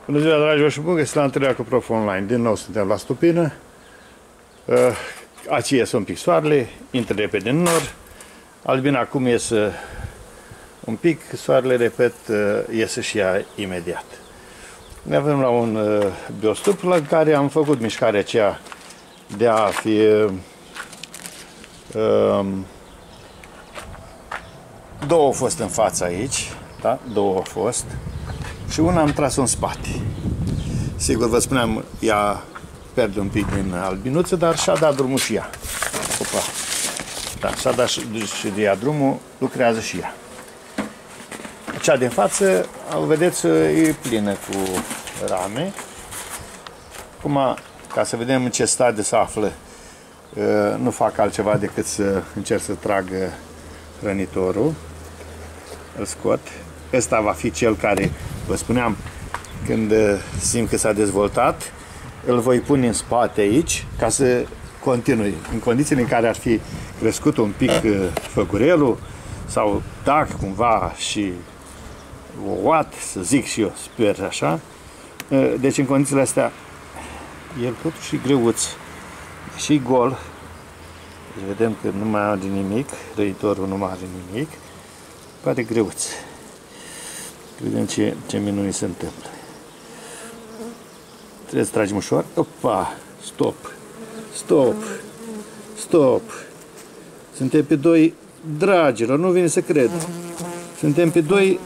Bună ziua, dragilor, și bun găsit la întâlnirea cu Prof Online. Din nou suntem la stupină. Aici iese un pic soarele, intră repede în nor. Albina acum iese un pic, soarele, repet, iese și ea imediat. Ne avem la un biostup la care am făcut mișcarea aceea de a fi două au fost în față aici, da? Două au fost și una am tras-o în spate. Sigur, vă spuneam, ea pierde un pic din albinuță, dar și-a dat drumul și ea. Opa. Da, și-a dat și de ea drumul, lucrează și ea. Cea din față, vedeți, e plină cu rame. Acum, ca să vedem în ce stadiu se află, nu fac altceva decât să încerc să trag hrănitorul. Îl scot. Ăsta va fi cel care, vă spuneam, când simt că s-a dezvoltat, îl voi pune în spate aici, ca să continui. În condițiile în care ar fi crescut un pic făcurelul, sau dacă cumva și ouat, să zic și eu, sper așa. Deci în condițiile astea, el totuși e greuț, și gol. Deci vedem că nu mai are nimic, răitorul nu mai are nimic, pare greuț. Vedem ce minuni se întâmplă. Trebuie să tragem ușor. Opa! Stop! Stop! Stop! Suntem pe 2, dragilor, nu vine să cred. Suntem pe 2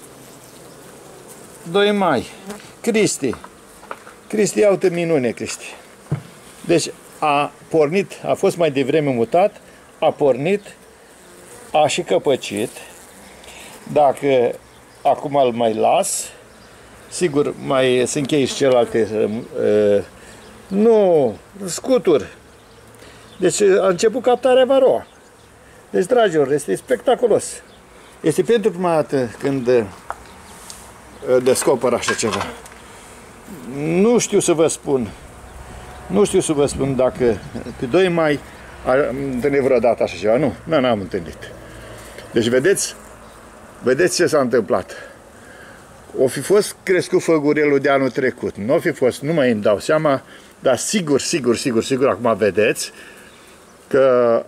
mai. Cristi! Cristi, iau-te minune, Cristi. Deci a pornit, a fost mai devreme mutat, a pornit, a și căpăcit. Dacă acum îl mai las, sigur, mai se încheie și celelalte, nu, scuturi. Deci a început captarea varroa. Deci, dragilor, este spectaculos. Este pentru prima dată când descoper așa ceva. Nu știu să vă spun. Nu știu să vă spun dacă pe 2 mai am întâlnit vreodată așa ceva. Nu, n-am întâlnit. Deci, vedeți ce s-a întâmplat. O fi fost crescut făgurelul de anul trecut. Nu o fi fost, nu mai îmi dau seama, dar sigur, acum vedeți că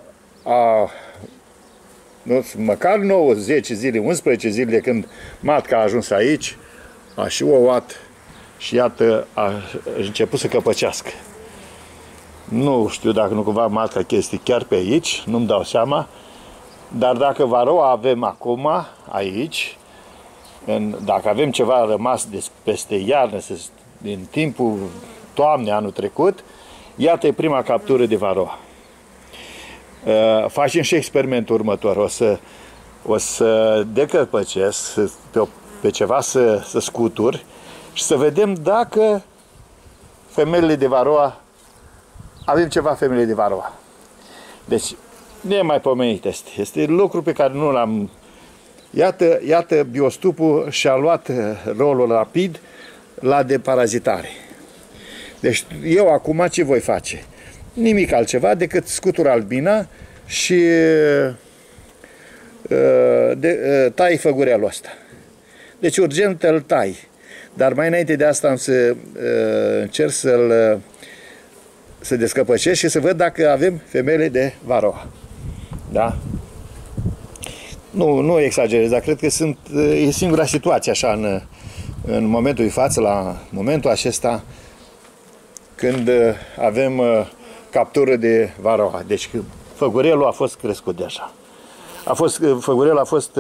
măcar 9, 10 zile, 11 zile de când matca a ajuns aici, a și ouat și iată a început să căpăcească. Nu știu dacă nu cumva matca este chiar pe aici, nu-mi dau seama, dar dacă varroa avem acum aici, dacă avem ceva rămas peste iarnă, din timpul toamnei anul trecut, iată e prima captură de varroa. Facem și experimentul următor. O să decăpăcesc pe ceva să scutur și să vedem dacă femelele de varroa, avem ceva femele de varroa. Deci, nemaipomenit este. Este lucru pe care nu l-am. Iată, biostupul și-a luat rolul rapid la deparazitare. Deci eu acum ce voi face? Nimic altceva decât scutur albina și tai făgurelul ăsta. Deci urgent îl tai. Dar mai înainte de asta am să încerc să descăpăcesc și să văd dacă avem femele de varroa. Da? Nu exagerez, dar cred că e singura situație așa în momentul de față, la momentul acesta, când avem captură de varroa. Deci făgurelul a fost crescut deja. Făgurelul a fost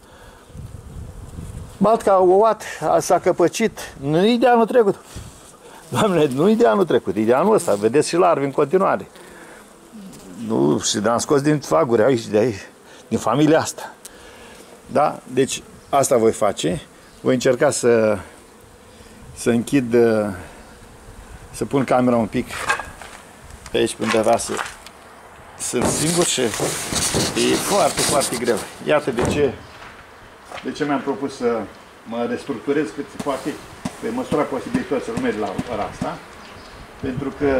matca ouat, s-a căpăcit, nu-i de anul trecut. Doamne, nu-i de anul trecut, e de anul ăsta, vedeți și larvi în continuare. Nu, și am scos din faguri aici, de aici, din familia asta. Da? Deci asta voi face. Voi încerca să închid, să pun camera un pic pe aici, undeva să sunt singur și e foarte greu. Iată de ce mi-am propus să mă restructurez cât se poate pe măsura posibilităților mele la ora asta, pentru că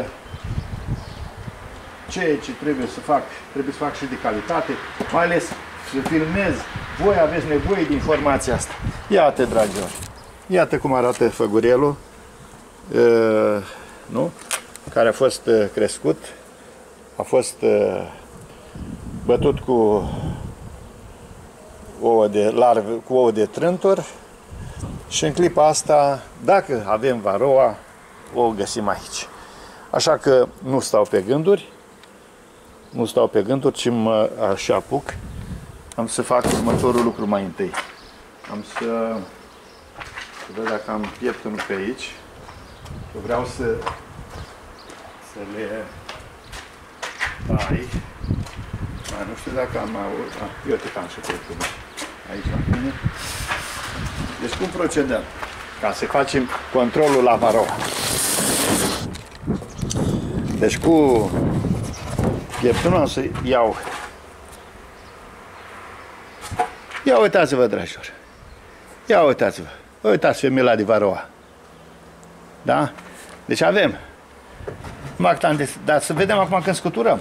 ceea ce trebuie să fac și de calitate, mai ales să filmez. Voi aveți nevoie de informația asta. Iată, dragilor. Iată cum arată făgurelul, nu? Care a fost crescut, a fost bătut cu ouă de larve, cu ouă de trântor și în clipa asta, dacă avem varoa, o găsim aici. Așa că nu stau pe gânduri, ci mă și apuc. Am să fac următorul lucru mai întâi. Am să văd dacă am pieptănul pe aici. Vreau să le tai. Nu știu dacă am eu te am și pieptănul aici la mine. Deci cum procedăm? Ca să facem controlul la varoa. Deci cu pieptănul am să iau. Ia uitați-vă, dragilor. Ia uitați-vă. Uitați femela de varoa. Da? Deci avem. Dar să vedem acum când scuturăm.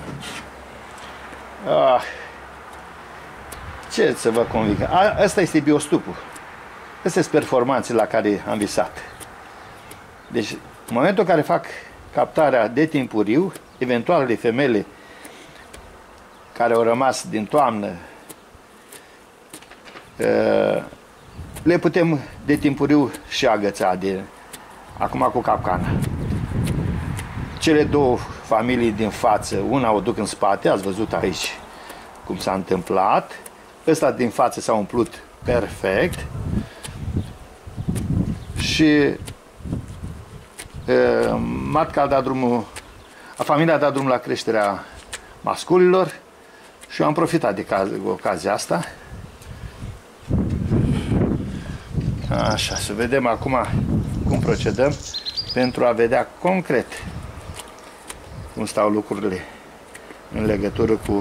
Ce să vă conving? Asta este biostupul. Astea sunt performanțele la care am visat. Deci, în momentul în care fac captarea de timpuriu, eventualele femele care au rămas din toamnă, le putem de timpuriu și agăța acum cu capcana. Cele două familii din față, una o duc în spate, ați văzut aici cum s-a întâmplat. Ăsta din față s-a umplut perfect și matca a dat drumul, familia a dat drumul la creșterea masculilor și eu am profitat de ocazia asta. Așa, să vedem acum cum procedăm pentru a vedea concret cum stau lucrurile în legătură cu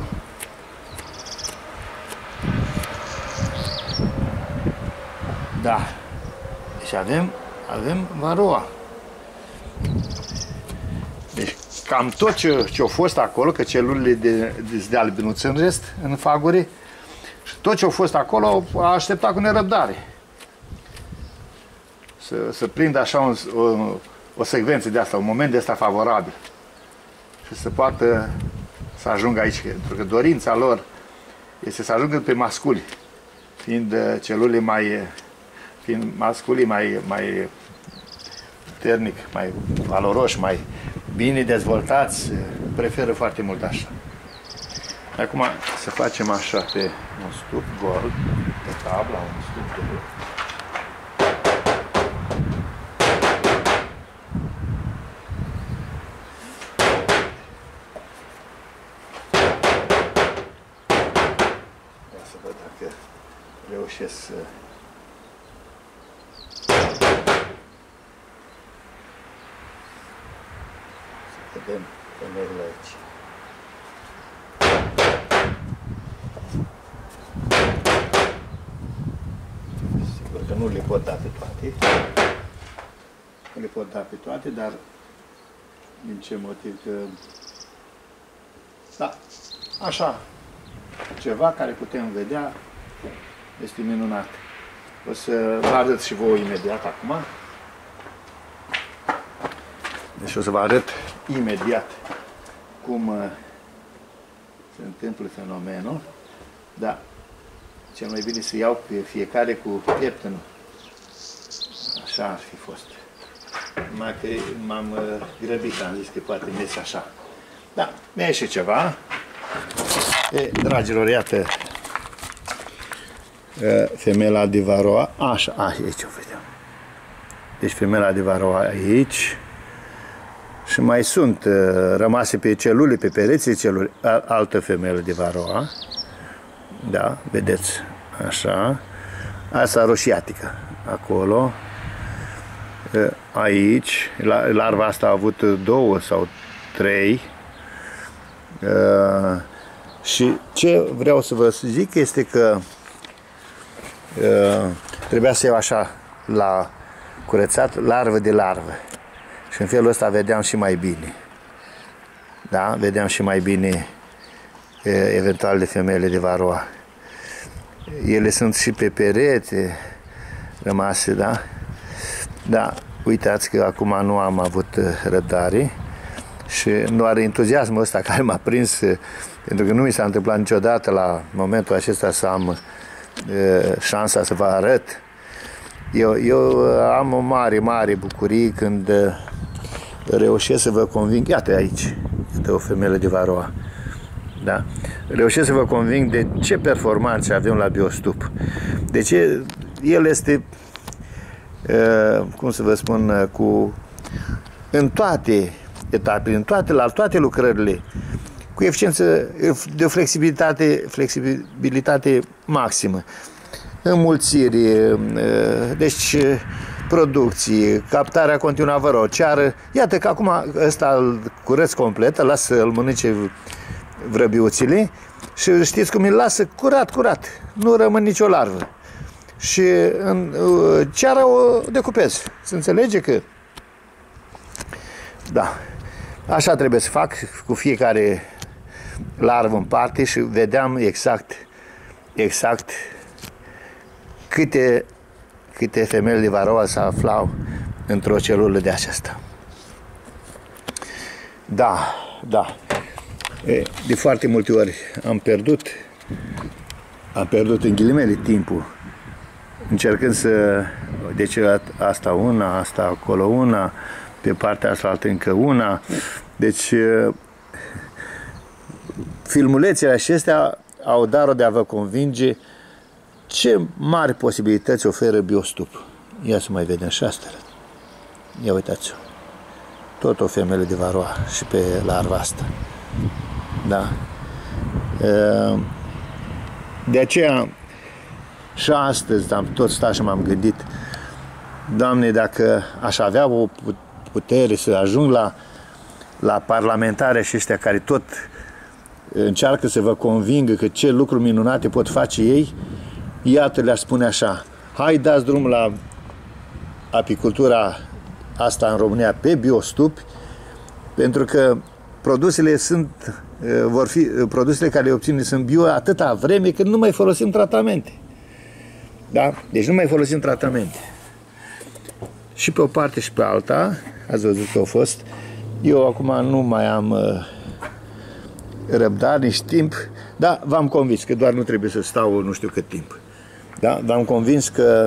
da. Deci avem varoa. Deci cam tot ce a fost acolo, că celulele de albinuță în rest, în fagure, și tot ce a fost acolo a așteptat cu nerăbdare. Să prindă așa o secvență de asta, un moment de asta favorabil. Și să poată să ajungă aici. Pentru că dorința lor este să ajungă pe masculi, fiind celulele fiind masculii mai puternic, mai valoroși, mai bine dezvoltați, preferă foarte mult așa. Acum să facem așa pe un stup gol, pe tabla, un stup gol. Să văd dacă reușesc să vedem femeile aici. Sigur că nu le pot da pe toate. Nu le pot da pe toate, dar din ce motiv că... Da, așa, ceva care putem vedea este minunat. O să vă arăt și vouă imediat acum. Deci o să vă arăt imediat cum se întâmplă fenomenul, dar cel mai bine să iau pe fiecare cu pieptănul. Așa ar fi fost. Numai că m-am grăbit, am zis că poate merge așa. Da, mi-a ieșit ceva. Dragilor, iată femela de varoa. Așa, aici o vedem. Deci femela de varoa aici. Și mai sunt rămase pe celule, pe pereții celule, altă femeie de varoa. Da, vedeți, așa. Asta roșiatică, acolo. Aici, larva asta a avut 2 sau 3. Și ce vreau să vă zic este că trebuia să iau așa la curățat, larvă de larvă. Și în felul ăsta vedeam și mai bine. Da? Vedeam și mai bine eventual de femeile de varoa. Ele sunt și pe perete rămase, da? Da, uitați că acum nu am avut răbdare și nu are entuziasmul ăsta care m-a prins, pentru că nu mi s-a întâmplat niciodată la momentul acesta să am șansa să vă arăt. Eu am o mare bucurie când reușesc să vă conving. Iată aici, este o femeie de Varroa. Da? Reușesc să vă conving de ce performanțe avem la Biostup. De ce el este, cum să vă spun, în toate etapele, la toate lucrările, cu eficiență de o flexibilitate maximă. Înmulțiri, deci producție, captarea continuă a Varroa, ceară. Iată că acum ăsta îl curăț complet, îl las să-l mănânce vrăbiuțile și știți cum îl lasă curat, nu rămân nicio larvă. Și ceara o decupez. Se înțelege că da, așa trebuie să fac cu fiecare larvă în parte și vedeam exact câte femei de Varroa se aflau într-o celulă de aceasta. Da. De foarte multe ori am pierdut în ghilimele timpul încercând să, deci asta una, asta acolo una, pe partea asta încă una. Deci filmulețele acestea au darul de a vă convinge ce mari posibilități oferă Biostup. Ia să mai vedem și asta. Ia uitați-o. Tot o femeie de Varroa și pe larva asta. Da. De aceea și astăzi am tot stat și m-am gândit, Doamne, dacă aș avea o putere să ajung la parlamentare și ăștia care tot încearcă să vă convingă că ce lucruri minunate pot face ei, iată, le-aș spune așa: hai, dați drumul la apicultura asta în România pe Biostup, pentru că produsele produsele care le obținem sunt bio atâta vreme când nu mai folosim tratamente. Da? Deci nu mai folosim tratamente. Și pe o parte și pe alta, ați văzut că a fost. Eu acum nu mai am răbdare, nici timp, dar v-am convins că doar nu trebuie să stau nu știu cât timp. Da? V-am convins că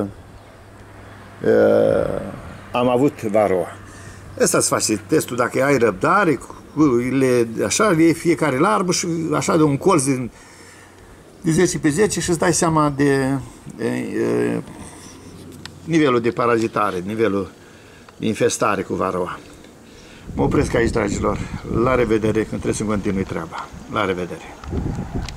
am avut Varroa. Ăsta îți face testul, dacă ai răbdare, așa le iei fiecare larvă și așa de un colț de 10 pe 10 și îți dai seama de nivelul de parazitare, nivelul de infestare cu Varroa. Mă opresc aici, dragilor. La revedere, când trebuie să continui treaba. La revedere!